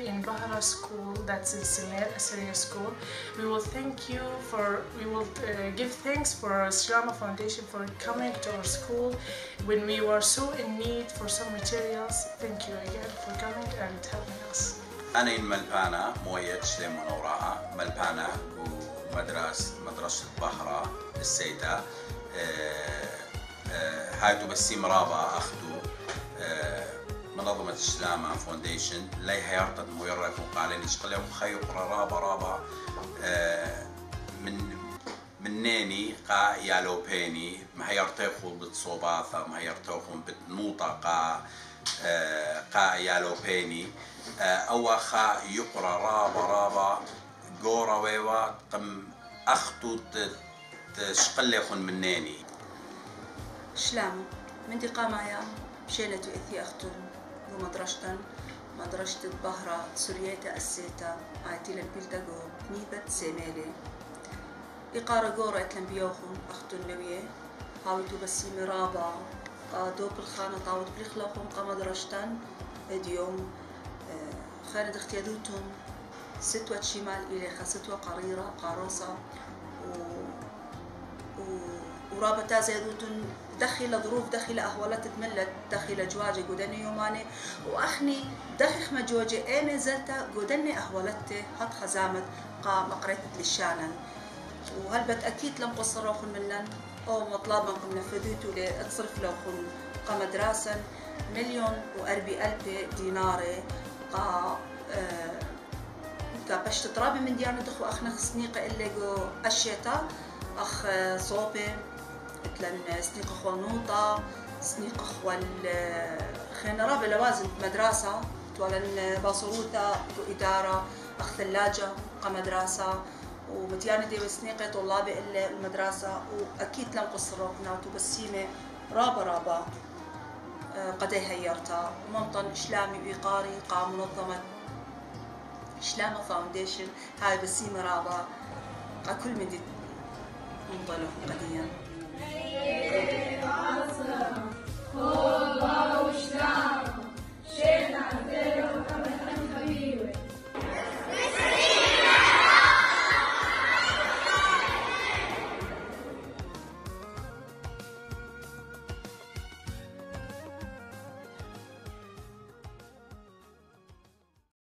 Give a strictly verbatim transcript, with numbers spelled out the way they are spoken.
in Bahra School, that's in Semel, Assyrian School. We will thank you for, we will uh, give thanks for Shlama Foundation for coming to our school when we were so in need for some materials. Thank you again for coming and helping us. أنا إن ملبانا مويت شلم ونوراها ملبانا ومدرسة مدرسة بحرة السيدة هاي تبسي مرابا أخدو منظمة شلاما فونديشن لا هيرتد ميرك وقال لي شقل يوم خيق رابا رابا من منني قا يالو بيني ما هيرتاخو بالصوباثة ما هيرتاخو بالنوطة قا قا يالو بيني أو خا يقرا رابا رابا جورا ويوا قم أخدو تشقل يخون منني شلام من دقامايا مشينة إثي أختم ومدرشتن مدرشة بحرة سورياتا السيتا عايتيلا البلدقو نيبت سيميلي إقارة قورة إتلن بيوخون أختن نوية هاويتو بسي مرابا دوب الخانة طاوت بلخلقهم قمدرشتن اليوم خالد اختيادوتهم ستوة شمال إلى ستوة قريرة قاروسة و... و... ورابطة زيدوتن دخل ظروف دخل أهولات تملت دخل جواجي قدني يوماني وأخني دخخ مجوجي أنا زلتا قدني أهولتي هات خزامت قا مقريت للشانن وهل أكيد لم قصروخن منن أو مطلب منكم نفذيتوا لأتصرف لوخن قا مدراسا مليون وأربي ألف ديناري قا أه قا باش تترابي من ديانة دخو أخنا سنيقة إلي جو أشيتا أخ صوبي مثلا سنيقة خوانوطة سنيقة خوال خينا رابي لوازم مدرسة توالن باصروتا إدارة أخ ثلاجة قا مدرسة ومتيانة دي وسنيقة طلابي إلا المدرسة وأكيد لم قصروكنا وتبسيمة رابا رابا قدي هيرتا منطن إشلامي ويقاري قا منظمة شلاما فاونديشن هاي بسيمة رابا قا كل من دي منطلق قديا